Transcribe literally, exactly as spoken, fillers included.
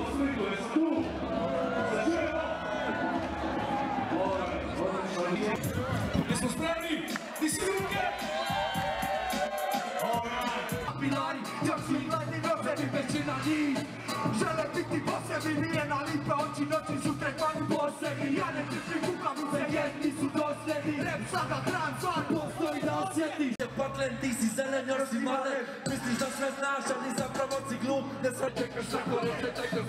Splitu, jesmo tu? Zaživamo! Jesmo spremni? Di si ruke? Pilari, još su i gledni rođeni većina njih. Žele biti posebi, nije na lipe oči, noći su tretmani posebi. Ja ne trpim kukam u se jedni su dosljedni. Rap sada tram, stvar postoji da osjetiš. Paklen, ti si zelen, još si malen. Misliš da sve znaš, ali zapravo si glup. Ne sve čekaš tako reče, čekaš